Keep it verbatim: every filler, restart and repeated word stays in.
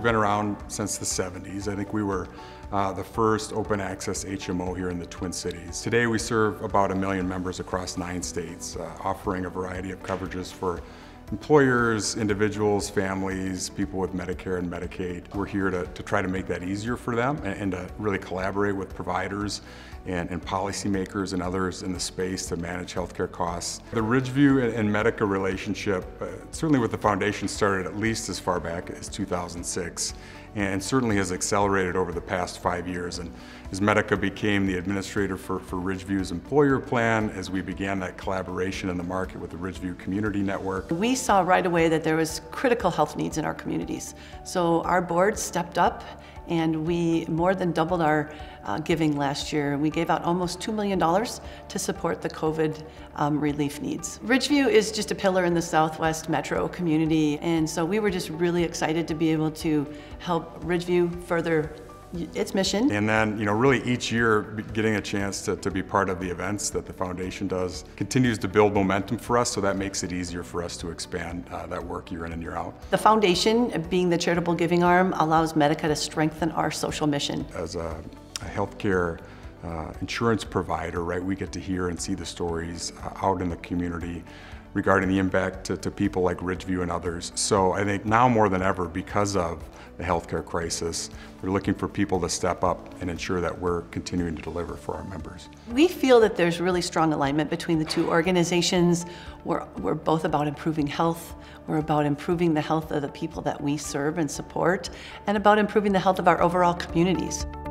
We've been around since the seventies. I think we were uh, the first open access H M O here in the Twin Cities. Today we serve about a million members across nine states, uh, offering a variety of coverages for employers, individuals, families, people with Medicare and Medicaid. We're here to, to try to make that easier for them and, and to really collaborate with providers and, and policymakers and others in the space to manage healthcare costs. The Ridgeview and, and Medica relationship, uh, certainly with the foundation, started at least as far back as two thousand six and certainly has accelerated over the past five years. And as Medica became the administrator for, for Ridgeview's employer plan, as we began that collaboration in the market with the Ridgeview Community Network. We saw right away that there was critical health needs in our communities. So our board stepped up and we more than doubled our uh, giving last year. We gave out almost two million dollars to support the COVID um, relief needs. Ridgeview is just a pillar in the Southwest Metro community, and so we were just really excited to be able to help Ridgeview further its mission. And then, you know, really each year getting a chance to, to be part of the events that the foundation does continues to build momentum for us, so that makes it easier for us to expand uh, that work year in and year out. The foundation, being the charitable giving arm, allows Medica to strengthen our social mission. As a, a healthcare uh, insurance provider, right, we get to hear and see the stories uh, out in the community regarding the impact to, to people like Ridgeview and others. So I think now more than ever, because of the healthcare crisis, we're looking for people to step up and ensure that we're continuing to deliver for our members. We feel that there's really strong alignment between the two organizations. We're, we're both about improving health, we're about improving the health of the people that we serve and support, and about improving the health of our overall communities.